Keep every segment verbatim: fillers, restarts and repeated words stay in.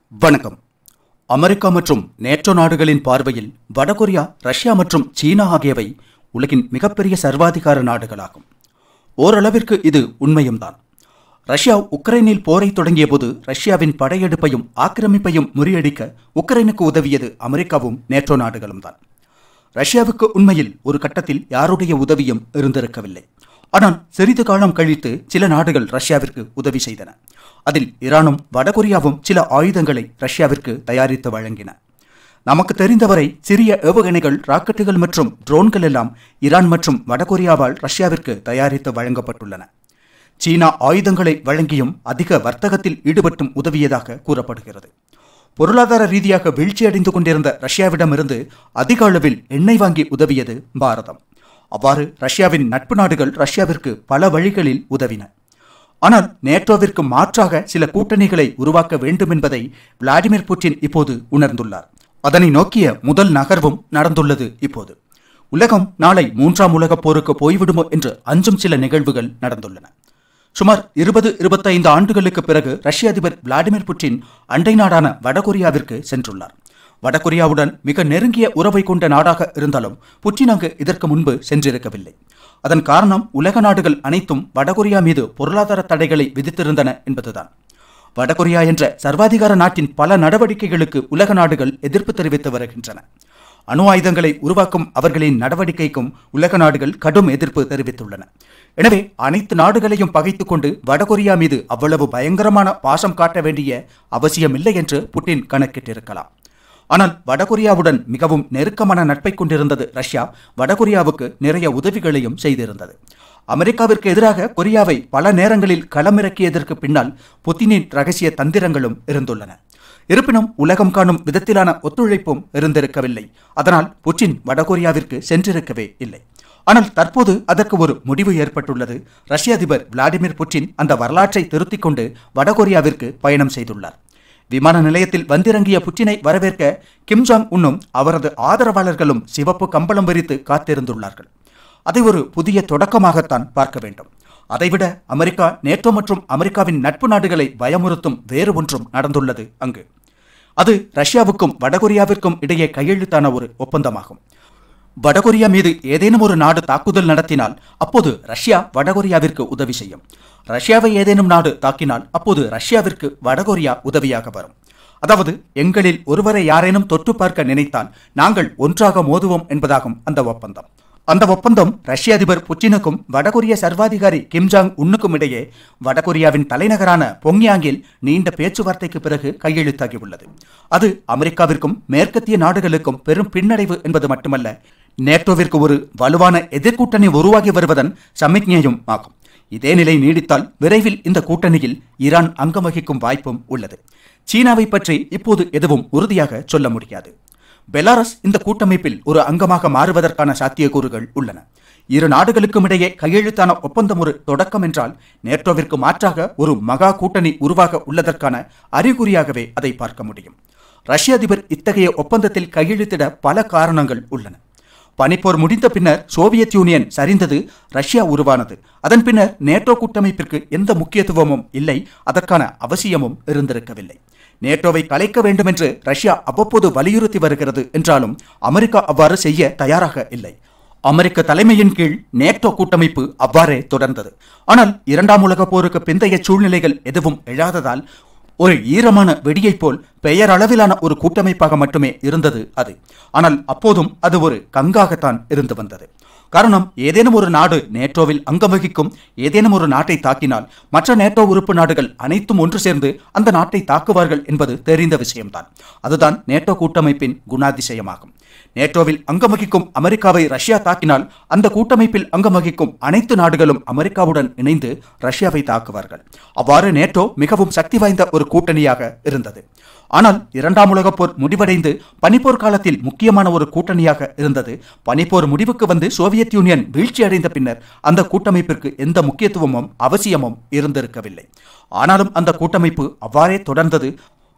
வணக்கம். அமெரிக்கா மற்றும் நேட்டோ நாடுகளின் பார்வையில் வடகொரியா, ரஷ்யா மற்றும் சீனா ஆகியவை உலகின் மிகப்பெரிய சர்வாதிகார நாடுகளாகும். ஓரளவிற்கு இது உண்மையும் தான். ரஷ்யா உக்ரைனில் போரை தொடங்கிய போது ரஷ்யாவின் படையெடுப்பையும் ஆக்கிரமிப்பையும் முறியடிக்க உக்ரைனுக்கு உதவியது அமெரிக்காவும் நேட்டோ நாடுகளும் தான். ரஷ்யாவுக்கு உண்மையில் ஒரு கட்டத்தில் யாருடைய உதவியும் இருந்திருக்கவில்லை. ஆனால் சிறிது காலம் கழித்து சில நாடுகள் ரஷ்யாவிற்கு உதவி செய்தன. அதில் ஈரானும் வடகொரியாவும் சில ஆயுதங்களை ரஷ்யாவிற்கு தயாரித்து வழங்கின. நமக்கு தெரிந்தவரை சிறிய ஏவுகணைகள், ராக்கெட்டுகள் மற்றும் ட்ரோன்கள் எல்லாம் ஈரான் மற்றும் வடகொரியாவால் ரஷ்யாவிற்கு தயாரித்து வழங்கப்பட்டுள்ளன. சீனா ஆயுதங்களை வழங்கியும் அதிக வர்த்தகத்தில் ஈடுபட்டும் உதவியதாக கூறப்படுகிறது. பொருளாதார ரீதியாக வீழ்ச்சியடைந்து கொண்டிருந்த ரஷ்யாவிடமிருந்து அதிக அளவில் எண்ணெய் வாங்கி உதவியது பாரதம். அவ்வாறு ரஷ்யாவின் நட்பு நாடுகள் ரஷ்யாவிற்கு பல வழிகளில் உதவின. ஆனால் நேட்டோவிற்கு மாற்றாக சில கூட்டணிகளை உருவாக்க வேண்டும் என்பதை விளாடிமிர் புட்டின் இப்போது உணர்ந்துள்ளார். அதனை நோக்கிய முதல் நகர்வும் நடந்துள்ளது. இப்போது உலகம் நாளை மூன்றாம் உலகப் போருக்கு போய்விடுமோ என்று அஞ்சும் சில நிகழ்வுகள் நடந்துள்ளன. சுமார் இருபது இருபத்தைந்து ஆண்டுகளுக்கு பிறகு ரஷ்ய அதிபர் விளாடிமிர் புட்டின் அண்டை நாடான வடகொரியாவிற்கு சென்றுள்ளார். வடகொரியாவுடன் மிக நெருங்கிய உறவை கொண்ட நாடாக இருந்தாலும் புட்டின் அங்கு இதற்கு முன்பு சென்றிருக்கவில்லை. அதன் காரணம் உலக நாடுகள் அனைத்தும் வடகொரியா மீது பொருளாதார தடைகளை விதித்திருந்தன என்பதுதான். வடகொரியா என்ற சர்வாதிகார நாட்டின் பல நடவடிக்கைகளுக்கு உலக நாடுகள் எதிர்ப்பு தெரிவித்து வருகின்றன. அணு ஆயுதங்களை உருவாக்கும் அவர்களின் நடவடிக்கைக்கும் உலக நாடுகள் கடும் எதிர்ப்பு தெரிவித்துள்ளன. எனவே அனைத்து நாடுகளையும் பகைத்துக் கொண்டு வடகொரியா மீது அவ்வளவு பயங்கரமான பாசம் காட்ட வேண்டிய அவசியமில்லை என்று புட்டின் கணக்கிட்டிருக்கலாம். ஆனால் வடகொரியாவுடன் மிகவும் நெருக்கமான நட்பை கொண்டிருந்தது ரஷ்யா. வடகொரியாவுக்கு நிறைய உதவிகளையும் செய்திருந்தது. அமெரிக்காவிற்கு எதிராக கொரியாவை பல நேரங்களில் களமிறக்கியதற்கு பின்னால் புட்டினின் ரகசிய தந்திரங்களும் இருந்துள்ளன. இருப்பினும் உலகம் காணும் விதத்திலான ஒத்துழைப்பும் இருந்திருக்கவில்லை. அதனால் புட்டின் வடகொரியாவிற்கு சென்றிருக்கவே இல்லை. ஆனால் தற்போது அதற்கு ஒரு முடிவு ஏற்பட்டுள்ளது. ரஷ்ய அதிபர் விளாடிமிர் புட்டின் அந்த வரலாற்றை திருத்திக் கொண்டு வடகொரியாவிற்கு பயணம் செய்துள்ளார். விமான நிலையத்தில் வந்திறங்கிய புட்டினை வரவேற்க கிம் ஜாங் உன்னும் அவரது ஆதரவாளர்களும் சிவப்பு கம்பளம் விரித்து காத்திருந்துள்ளார்கள். அதை ஒரு புதிய தொடக்கமாகத்தான் பார்க்க வேண்டும். அதைவிட அமெரிக்கா, நேட்டோ மற்றும் அமெரிக்காவின் நட்பு நாடுகளை பயமுறுத்தும் வேறு ஒன்றும் நடந்துள்ளது அங்கு. அது ரஷ்யாவுக்கும் வடகொரியாவிற்கும் இடையே கையெழுத்தான ஒரு ஒப்பந்தமாகும். வடகொரியா மீது ஏதேனும் ஒரு நாடு தாக்குதல் நடத்தினால் அப்போது ரஷ்யா வடகொரியாவிற்கு உதவி செய்யும். ரஷ்யாவை ஏதேனும் நாடு தாக்கினால் அப்போது ரஷ்யாவிற்கு வடகொரியா உதவியாக வரும். அதாவது எங்களில் ஒருவரை யாரேனும் தொட்டு பார்க்க நினைத்தால் நாங்கள் ஒன்றாக மோதுவோம் என்பதாகும் அந்த ஒப்பந்தம். அந்த ஒப்பந்தம் ரஷ்ய அதிபர் புட்டினுக்கும் வடகொரிய சர்வாதிகாரி கிம் ஜாங் உன்னுக்கும் இடையே வடகொரியாவின் தலைநகரான பொங்யாங்கில் நீண்ட பேச்சுவார்த்தைக்கு பிறகு கையெழுத்தாகியுள்ளது. அது அமெரிக்காவிற்கும் மேற்கத்திய நாடுகளுக்கும் பெரும் பின்னடைவு என்பது மட்டுமல்ல, நேட்டோவிற்கு ஒரு வலுவான எதிர்கூட்டணி உருவாகி வருவதன் சமிக்ஞையும் ஆகும். இதே நிலை நீடித்தால் விரைவில் இந்த கூட்டணியில் ஈரான் அங்கம் வகிக்கும் வாய்ப்பும் உள்ளது. சீனாவை பற்றி இப்போது எதுவும் உறுதியாக சொல்ல முடியாது. பெலாரஸ் இந்த கூட்டமைப்பில் ஒரு அங்கமாக மாறுவதற்கான சாத்தியக்கூறுகள் உள்ளன. இரு நாடுகளுக்கும் இடையே கையெழுத்தான ஒப்பந்தம் ஒரு தொடக்கம் என்றால் நேட்டோவிற்கு மாற்றாக ஒரு மகா கூட்டணி உருவாக உள்ளதற்கான அறிகுறியாகவே அதை பார்க்க முடியும். ரஷ்ய அதிபர் இத்தகைய ஒப்பந்தத்தில் கையெழுத்திட பல காரணங்கள் உள்ளன. பனிப்போர் முடிந்த பின்னர் சோவியத் யூனியன் சரிந்தது, ரஷ்யா உருவானது. அதன் பின்னர் நேட்டோ கூட்டமைப்பிற்கு எந்த முக்கியத்துவமும் இல்லை, அதற்கான அவசியமும் இருந்திருக்கவில்லை. நேட்டோவை கலைக்க வேண்டும் என்று ரஷ்யா அவ்வப்போது வலியுறுத்தி வருகிறது என்றாலும் அமெரிக்கா அவ்வாறு செய்ய தயாராக இல்லை. அமெரிக்க தலைமையின் கீழ் நேட்டோ கூட்டமைப்பு அவ்வாறே தொடர்ந்தது. ஆனால் இரண்டாம் உலக போருக்கு பிந்தைய சூழ்நிலைகள் எதுவும் எழாததால் ஒரு ஈரமான வெடியைப் போல் பெயரளவிலான ஒரு கூட்டமைப்பாக மட்டுமே இருந்தது அது. ஆனால் அப்போதும் அது ஒரு கங்காகத்தான் இருந்து வந்தது. காரணம், ஏதேனும் ஒரு நாடு நேட்டோவில் அங்கம் வகிக்கும் ஏதேனும் ஒரு நாட்டை தாக்கினால் மற்ற நேட்டோ உறுப்பு நாடுகள் அனைத்தும் ஒன்று சேர்ந்து அந்த நாட்டை தாக்குவார்கள் என்பது தெரிந்த விஷயம்தான். அதுதான் நேட்டோ கூட்டமைப்பின் குணாதிசயமாகும். நேட்டோவில் அங்கம் வகிக்கும் அமெரிக்காவை ரஷ்யா தாக்கினால் அந்த கூட்டமைப்பில் அங்கம் வகிக்கும் அனைத்து நாடுகளும் அமெரிக்காவுடன் இணைந்து ரஷ்யாவை தாக்குவார்கள். அவ்வாறு நேட்டோ மிகவும் சக்தி வாய்ந்த ஒரு கூட்டணியாக இருந்தது. ஆனால் இரண்டாம் உலகப் போர் முடிவடைந்து பனிப்போர் காலத்தில் முக்கியமான ஒரு கூட்டணியாக இருந்தது. பனிப்போர் முடிவுக்கு வந்து சோவியத் யூனியன் வீழ்ச்சி அடைந்த பின்னர் அந்த கூட்டமைப்பிற்கு எந்த முக்கியத்துவமும் அவசியமும் இருந்திருக்கவில்லை. ஆனாலும் அந்த கூட்டமைப்பு அவ்வாறே தொடர்ந்தது.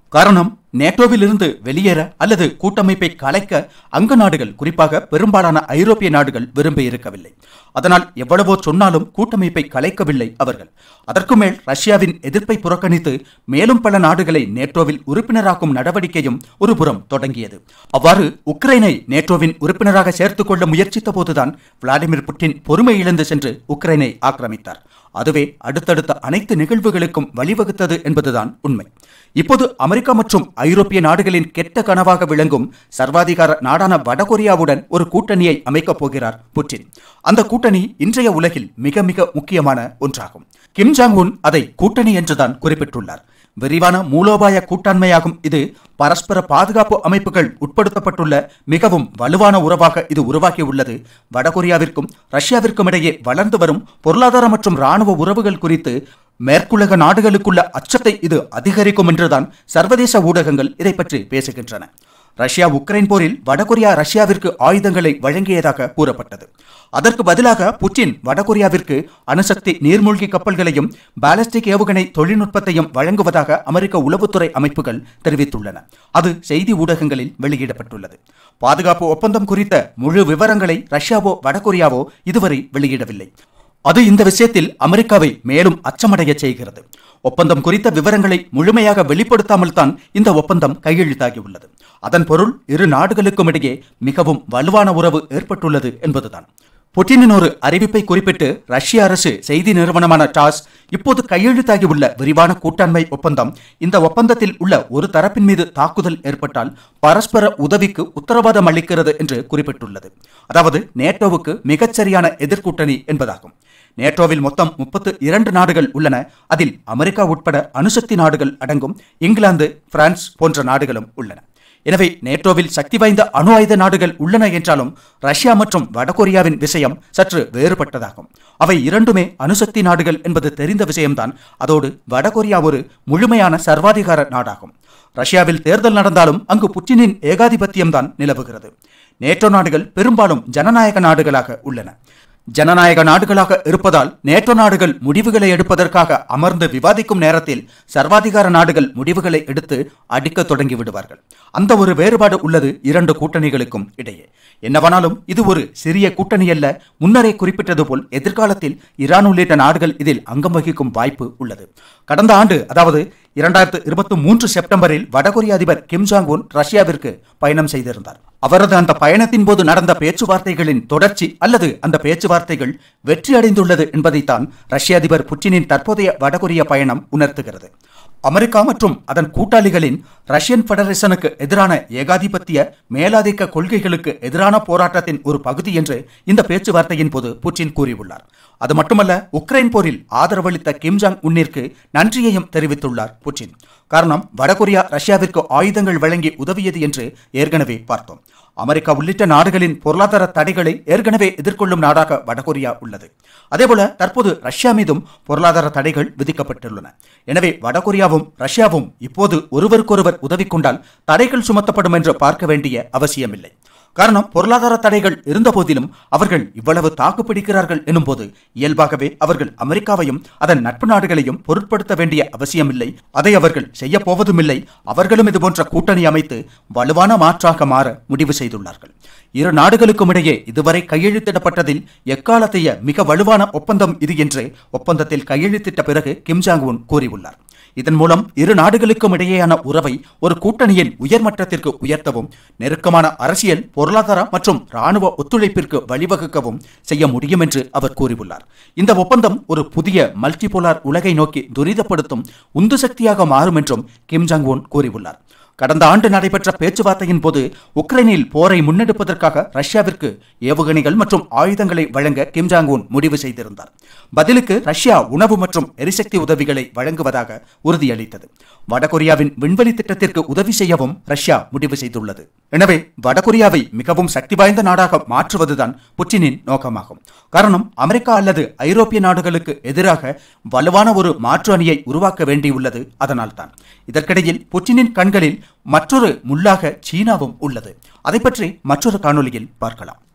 காரணம், நேட்டோவில் இருந்து வெளியேற அல்லது கூட்டமைப்பை கலைக்க அங்க நாடுகள், குறிப்பாக பெரும்பாலான ஐரோப்பிய நாடுகள் விரும்பி இருக்கவில்லை. அதனால் எவ்வளவோ சொன்னாலும் கூட்டமைப்பை கலைக்கவில்லை அவர்கள். அதற்கு மேல் ரஷ்யாவின் எதிர்ப்பை புறக்கணித்து மேலும் பல நாடுகளை நேட்டோவில் உறுப்பினராக்கும் நடவடிக்கையும் ஒரு புறம் தொடங்கியது. அவ்வாறு உக்ரைனை நேட்டோவின் உறுப்பினராக சேர்த்துக் கொள்ள முயற்சித்த போதுதான் விளாடிமிர் புட்டின் பொறுமை இழந்து சென்று உக்ரைனை ஆக்கிரமித்தார். அதுவே அடுத்தடுத்த அனைத்து நிகழ்வுகளுக்கும் வழிவகுத்தது என்பதுதான் உண்மை. இப்போது அமெரிக்கா மற்றும் ஐரோப்பிய நாடுகளின் கெட்ட கனவாக விளங்கும் சர்வாதிகார நாடான வடகொரியாவுடன் ஒரு கூட்டணியை அமைக்கப் போகிறார் புட்டின். அந்த கூட்டணி இன்றைய உலகில் மிக மிக முக்கியமான ஒன்றாகும். கிம் ஜாங் உன் அதை கூட்டணி என்றுதான் குறிப்பிட்டுள்ளார். விரிவான மூலோபாய கூட்டாண்மையாகும் இது. பரஸ்பர பாதுகாப்பு அமைப்புகள் உட்படுத்தப்பட்டுள்ள மிகவும் வலுவான உறவாக இது உருவாகியுள்ளது. வடகொரியாவிற்கும் ரஷ்யாவிற்கும் இடையே வளர்ந்து வரும் பொருளாதார மற்றும் இராணுவ உறவுகள் குறித்து மேற்குலக நாடுகளுக்குள்ள அச்சத்தை இது அதிகரிக்கும் என்றுதான் சர்வதேச ஊடகங்கள் இதை பற்றி பேசுகின்றன. ரஷ்யா உக்ரைன் போரில் வடகொரியா ரஷ்யாவிற்கு ஆயுதங்களை வழங்கியதாக கூறப்பட்டது. அதற்கு பதிலாக புட்டின் வடகொரியாவிற்கு அணுசக்தி நீர்மூழ்கி கப்பல்களையும் பாலிஸ்டிக் ஏவுகணை தொழில்நுட்பத்தையும் வழங்குவதாக அமெரிக்க உளவுத்துறை அமைப்புகள் தெரிவித்துள்ளன. அது செய்தி ஊடகங்களில் வெளியிடப்பட்டுள்ளது. பாதுகாப்பு ஒப்பந்தம் குறித்த முழு விவரங்களை ரஷ்யாவோ வடகொரியாவோ இதுவரை வெளியிடவில்லை. அது இந்த விஷயத்தில் அமெரிக்காவை மேலும் அச்சமடைய செய்கிறது. ஒப்பந்தம் குறித்த விவரங்களை முழுமையாக வெளிப்படுத்தாமல் தான் இந்த ஒப்பந்தம் கையெழுத்தாகியுள்ளது. அதன் பொருள் இரு நாடுகளுக்கும் இடையே மிகவும் வலுவான உறவு ஏற்பட்டுள்ளது என்பதுதான். புட்டினின் ஒரு அறிவிப்பை குறிப்பிட்டு ரஷ்ய அரசு செய்தி நிறுவனமான டாஸ் இப்போது கையெழுத்தாகியுள்ள விரிவான கூட்டாண்மை ஒப்பந்தம் இந்த ஒப்பந்தத்தில் உள்ள ஒரு தரப்பின் மீது தாக்குதல் ஏற்பட்டால் பரஸ்பர உதவிக்கு உத்தரவாதம் அளிக்கிறது என்று குறிப்பிட்டுள்ளது. அதாவது நேட்டோவுக்கு மிகச்சரியான எதிர்கூட்டணி என்பதாகும். நேட்டோவில் மொத்தம் முப்பத்து இரண்டு நாடுகள் உள்ளன. அதில் அமெரிக்கா உட்பட அணுசக்தி நாடுகள் அடங்கும். இங்கிலாந்து, பிரான்ஸ் போன்ற நாடுகளும் உள்ளன. எனவே நேட்டோவில் சக்தி வாய்ந்த அணு ஆயுத நாடுகள் உள்ளன என்றாலும் ரஷ்யா மற்றும் வடகொரியாவின் விஷயம் சற்று வேறுபட்டதாகும். அவை இரண்டுமே அணுசக்தி நாடுகள் என்பது தெரிந்த விஷயம்தான். அதோடு வடகொரியா ஒரு முழுமையான சர்வாதிகார நாடாகும். ரஷ்யாவில் தேர்தல் நடந்தாலும் அங்கு புட்டினின் ஏகாதிபத்தியம்தான் நிலவுகிறது. நேட்டோ நாடுகள் பெரும்பாலும் ஜனநாயக நாடுகளாக உள்ளன. ஜனநாயக நாடுகளாக இருப்பதால் நேட்டோ நாடுகள் முடிவுகளை எடுப்பதற்காக அமர்ந்து விவாதிக்கும் நேரத்தில் சர்வாதிகார நாடுகள் முடிவுகளை எடுத்து அடிக்க தொடங்கி விடுவார்கள். அந்த ஒரு வேறுபாடு உள்ளது இரண்டு கூட்டணிகளுக்கும் இடையே. என்னவானாலும் இது ஒரு சிறிய கூட்டணி அல்ல. முன்னரே குறிப்பிட்டது போல் எதிர்காலத்தில் ஈரான் உள்ளிட்ட நாடுகள் இதில் அங்கம் வகிக்கும் வாய்ப்பு உள்ளது. கடந்த ஆண்டு, அதாவது இரண்டாயிரத்து இருபத்தி மூன்று செப்டம்பரில் வடகொரிய அதிபர் கிம் ஜாங் உன் ரஷ்யாவிற்கு பயணம் செய்திருந்தார். அவரது அந்த பயணத்தின் போது நடந்த பேச்சுவார்த்தைகளின் தொடர்ச்சி அல்லது அந்த பேச்சுவார்த்தைகள் வெற்றி அடைந்துள்ளது என்பதைத்தான் ரஷ்ய அதிபர் புட்டினின் தற்போதைய வடகொரிய பயணம் உணர்த்துகிறது. அமெரிக்கா மற்றும் அதன் கூட்டாளிகளின் ரஷ்யன் பெடரேஷனுக்கு எதிரான ஏகாதிபத்திய மேலாதிக்க கொள்கைகளுக்கு எதிரான போராட்டத்தின் ஒரு பகுதி என்று இந்த பேச்சுவார்த்தையின் போது புட்டின் கூறியுள்ளார். அது மட்டுமல்ல, உக்ரைன் போரில் ஆதரவளித்த கிம் ஜாங் உன்னிற்கு நன்றியையும் தெரிவித்துள்ளார் புட்டின். காரணம், வடகொரியா ரஷ்யாவிற்கு ஆயுதங்கள் வழங்கி உதவியது என்று ஏற்கனவே பார்த்தோம். அமெரிக்கா உள்ளிட்ட நாடுகளின் பொருளாதார தடைகளை ஏற்கனவே எதிர்கொள்ளும் நாடாக வடகொரியா உள்ளது. அதேபோல தற்போது ரஷ்யா மீதும் பொருளாதார தடைகள் விதிக்கப்பட்டுள்ளன. எனவே வடகொரியாவும் ரஷ்யாவும் இப்போது ஒருவருக்கொருவர் உதவி கொண்டால் தடைகள் சுமத்தப்படும் என்று பார்க்க வேண்டிய அவசியமில்லை. காரணம், பொருளாதார தடைகள் இருந்த போதிலும் அவர்கள் இவ்வளவு தாக்கு பிடிக்கிறார்கள் எனும் போது இயல்பாகவே அவர்கள் அமெரிக்காவையும் அதன் நட்பு நாடுகளையும் பொருட்படுத்த வேண்டிய அவசியமில்லை. அதை அவர்கள் செய்ய போவதுமில்லை. அவர்களும் இதுபோன்ற கூட்டணி அமைத்து வலுவான மாற்றாக மாற முடிவு செய்துள்ளார்கள். இரு நாடுகளுக்கும் இடையே இதுவரை கையெழுத்திடப்பட்டதில் எக்காலத்தைய மிக வலுவான ஒப்பந்தம் இது என்று ஒப்பந்தத்தில் கையெழுத்திட்ட பிறகு கிம் ஜாங் உன் கூறியுள்ளார். இதன் மூலம் இரு நாடுகளுக்கும் இடையேயான உறவை ஒரு கூட்டணியின் உயர்மட்டத்திற்கு உயர்த்தவும், நெருக்கமான அரசியல், பொருளாதார மற்றும் இராணுவ ஒத்துழைப்பிற்கு வழிவகுக்கவும் செய்ய முடியும் என்று அவர் கூறியுள்ளார். இந்த ஒப்பந்தம் ஒரு புதிய மல்டிபோலார் உலகை நோக்கி துரிதப்படுத்தும் உந்து சக்தியாக மாறும் என்றும் கிம் ஜாங் உன் கூறியுள்ளார். கடந்த ஆண்டு நடைபெற்ற பேச்சுவார்த்தையின் போது உக்ரைனில் போரை முன்னெடுப்பதற்காக ரஷ்யாவிற்கு ஏவுகணைகள் மற்றும் ஆயுதங்களை வழங்க கிம் ஜாங் உன் முடிவு செய்திருந்தார். பதிலுக்கு ரஷ்யா உணவு மற்றும் எரிசக்தி உதவிகளை வழங்குவதாக உறுதியளித்தது. வடகொரியாவின் விண்வெளி திட்டத்திற்கு உதவி செய்யவும் ரஷ்யா முடிவு செய்துள்ளது. எனவே வடகொரியாவை மிகவும் சக்தி வாய்ந்த நாடாக மாற்றுவதுதான் புட்டினின் நோக்கமாகும். காரணம், அமெரிக்கா அல்லது ஐரோப்பிய நாடுகளுக்கு எதிராக வலுவான ஒரு மாற்று அணியை உருவாக்க வேண்டியுள்ளது. அதனால்தான் இதற்கிடையில் புட்டினின் கண்களில் மற்றொரு முள்ளாக சீனாவும் உள்ளது. அதை பற்றி மற்றொரு காணொளியில் பார்க்கலாம்.